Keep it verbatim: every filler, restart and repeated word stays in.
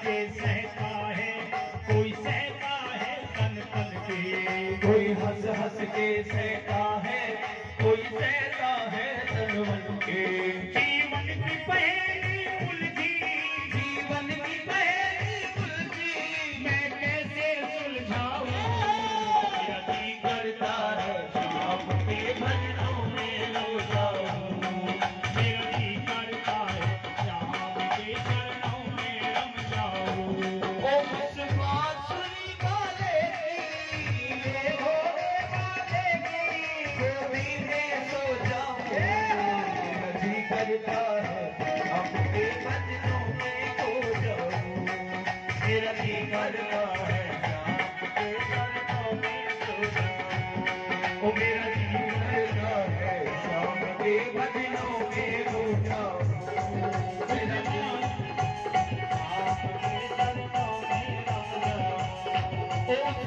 के सहता है, कोई सहता है तन तन के। कोई हंस हंस के सहता है, कोई सहता है तन मन के। जीवन की पहेली उलझी, जीवन की पहेली उलझी, मैं कैसे सुलझाऊं। मेरा जी करता है शाम के भजनों में लो जाऊं। मेरा जी करता है श्याम के चरणों में रम जाऊं। ओ बस बांसुरी वाले की, ये घोड़े वाले की गोदी में सो जाऊं। मेरा जी करता है आपके भजनों में खो जाऊं। मेरा जी करता है आपके चरणों में सो जाऊं। ओ मेरा जी करता है शाम के भजनों में खो जाऊं। मेरा जी आपके चरणों में रम जाऊं। ओ